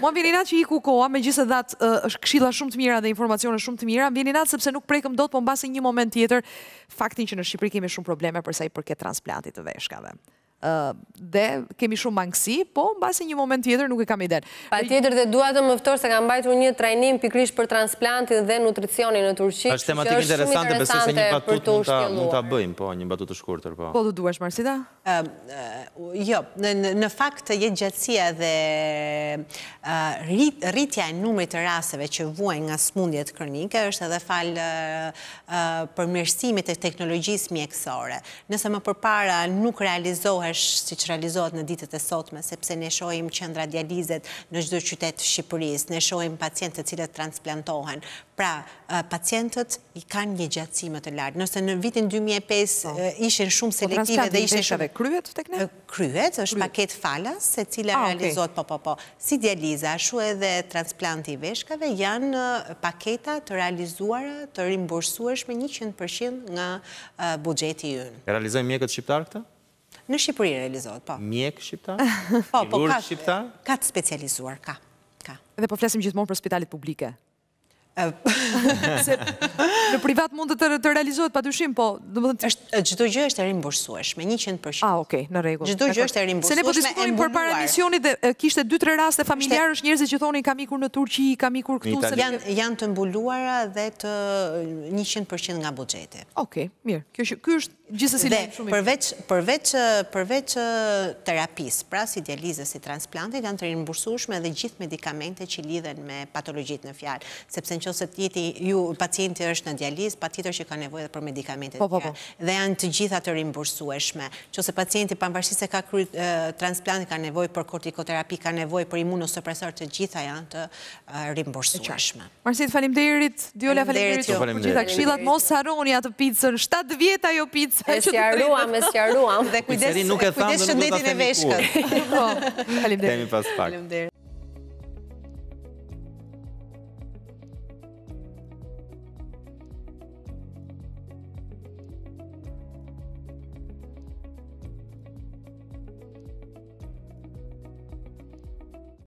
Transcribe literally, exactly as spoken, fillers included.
Mua vjen natë që iku koha, megjithëse dat është këshilla shumë të mira dhe informacione shumë të mira, vjen natë sepse nuk prekëm dot, po mbasi një moment tjetër faktin që në Shqipëri kemi shumë probleme për sa i përket transplantit të veshkave. Dhe kemi shumë mangësi, po mbasi një moment tjetër nuk e kam iden. Patjetër dhe dua të më ftoj se kam mbajtur një trajnim pikërisht për transplantin dhe nutricionin në Turqi. Është tematikë interesante, besoj se një batutë mund ta bëjmë, po, një batutë të shkurtër, po. Po do duash, Marsita? Jo, në fakt jetësia dhe rritja e numrit të rasteve që vuajnë nga sëmundjet kronike është edhe fal përmirësimit të teknologjisë mjekësore. Nëse më përpara nuk realizohet si që realizohet në ditët e sotme, sepse ne shohim qendra dializet në çdo qytet të Shqipërisë, ne shohim pacientë të cilët transplantohen. Pra, pacientët i kanë një gjatësi më të lartë. Nëse në vitin dy mijë e pesë ishin shumë selektive dhe ishin shumë kryet tek ne? Kryet, është paketë falas, e cila realizohet po po po. Si dializa, ashtu edhe transplanti i veshkave janë paketa të realizuara, të rimbursueshme njëqind përqind nga buxheti ynë. Realizojnë mjekët shqiptar këtë? Në Shqipëri realizohet, po. Mjek shqiptar? Po, po, Kirurg shqiptar? Ka të specializuar, ka. Dhe po flasim gjithmonë për spitalet publike. Se në privat mund të realizohet pa dyshim, po... Çdo gjë është e rimbursueshme, njëqind përqind. Ah, okej, në rregull. Çdo gjë është e rimbursueshme. Se ne po diskutojmë për para emisionit dhe kishte dy tre raste familjarësh, njerëzit që thonin kam ikur në Turqi, kam ikur këtu. Janë të mbuluara dhe të njëqind përqind nga buxheti. Okej, mirë. Ky është gjithsesi shumë i përveç përveç terapisë, pra si dializës, si transplantet, janë të rimbursueshme edhe gjithë medikamentet që lidhen me patologjitë në fjalë, sepse nëse jeti ju pacienti është në dializë, patjetër që ka nevojë për medikamente të tjera. Dhe janë të gjitha të rimbursueshme. Nëse pacienti pavarësisht se ka kryer transplantin, ka nevojë për kortikoterapi, ka nevojë për imunosupresor, të gjitha janë të rimbursueshme. Marsit, faleminderit. Diola, faleminderit për gjitha këshillat. Mos harroni atë picën, shtatë vjet ajo picë. E sqaruam, e sqaruam. Dhe kujdes shëndetin e veshkës. Faleminderit. Temi pas pak.